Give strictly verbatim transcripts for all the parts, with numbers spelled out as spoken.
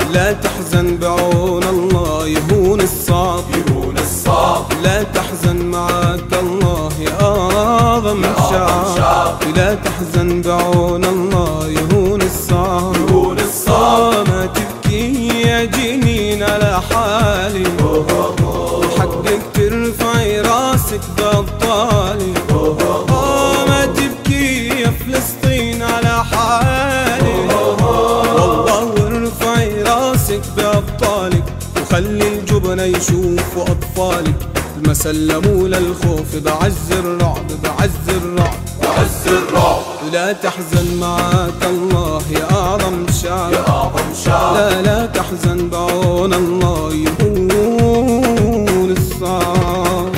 لا تحزن بعون الله يهون الصعب، يهون الصعب. لا تحزن معاك الله يا أعظم شعب. لا تحزن بعون الله يهون الصعب، يهون الصعب. ما تبكي يا جنين على حالي، وحقك ترفعي راسك بأبطالي. ما تبكي يا فلسطين على حالي، والله وارفعي راسك بأبطالك، وخلي الجبن يشوفوا أطفالك. ما سلموا للخوف بعز الرعب، بعز الرعب، بعز الرعب. لا تحزن معاك الله يا أعظم شعب، يا أعظم شعب. لا لا تحزن بعون الله يهون الصعب.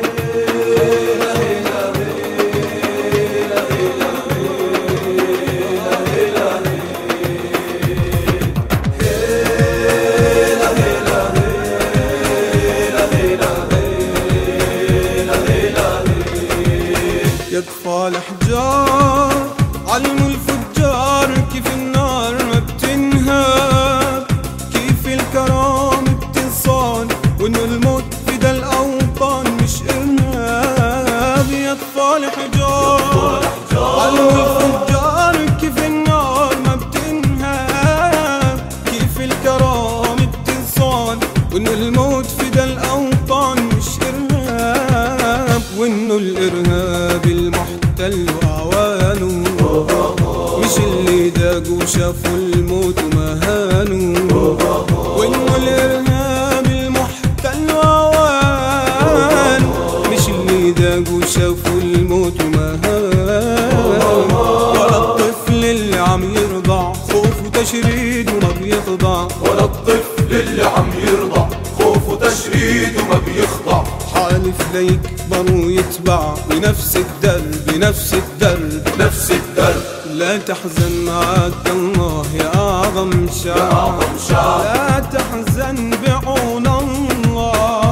يطفى الأحجار علموا الفجار كيف النار ما بتنهاب، كيف الكرامة بتنصان، وإنه الموت فدا الأوطان مش إرهاب. يطفى الأحجار علموا الفجار كيف النار ما بتنهاب، كيف الكرامة بتنصان، وإنه الموت فدا الأوطان مش إرهاب. وإنه الإرهاب المحتل وأعوانه مش اللي داقوا شافوا الموت وما هانوا. وإنه الإرهاب المحتل وأعوانه مش اللي داقوا شافوا الموت وما هانوا. ولا الطفل اللي عم يرضع خوف وتشريد وما بيخضع، ولا الطفل اللي عم يرضع خوف وتشريد وما بيخضع. حالف ليكبر ويتبع بنفس الدرب، نفس الدرب، نفس الدرب. لا تحزن معاك الله يا أعظم شعب، يا أعظم شعب. لا تحزن بعون الله.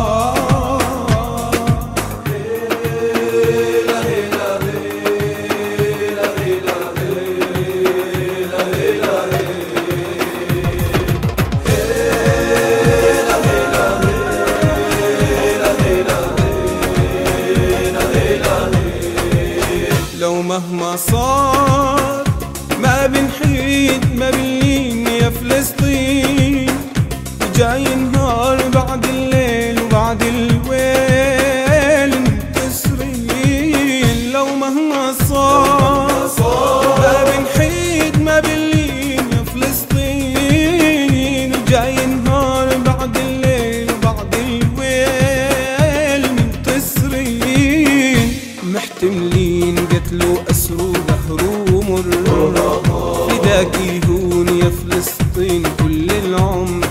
لو مهما صار ما بنحيد ما بنلين يا فلسطين، جاي نهار بعد الليل وبعد الويل منتصرين. لو مهما صار ما بنحيد ما بنلين يا فلسطين، جاي نهار بعد الليل وبعد الويل منتصرين. محتملين قتلوا أسروا بهروا مر، فداك يهون يا فلسطين كل العمر.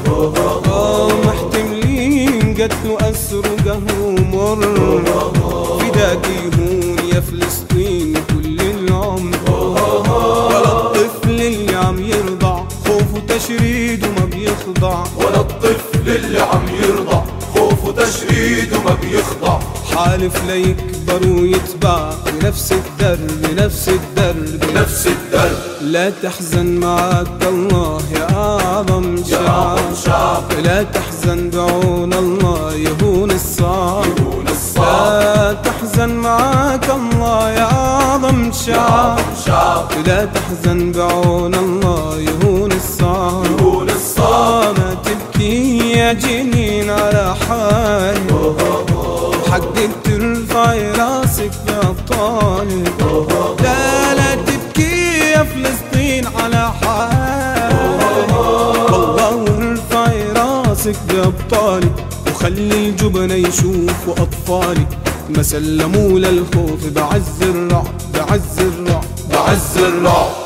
محتملين قتلوا أسروا قهروا مر، فداك يهون يا فلسطين كل العمر. ولا الطفل اللي عم يرضع خوف وتشريد وما بيخضع، ولا الطفل اللي عم يرضع خوف وتشريد وما بيخضع. حالف ليكبر ويتبع بنفس الدرب، نفس الدرب، نفس الدرب. لا تحزن معاك الله يا أعظم شعب، لا تحزن بعون الله يهون الصعب. يهون الصعب. لا تحزن معاك الله يا أعظم شعب، لا تحزن بعون الله يهون الصعب. يهون الصعب. ما تبكي يا جنين على حالي، حقك ترفعي راسك بأبطالك. لا لا تبكي يا فلسطين على حالك، والله وارفعي راسك بأبطالك، وخلي الجبن يشوفوا أطفالك. ما سلموا للخوف بعز الرعب، بعز الرعب، بعز الرعب.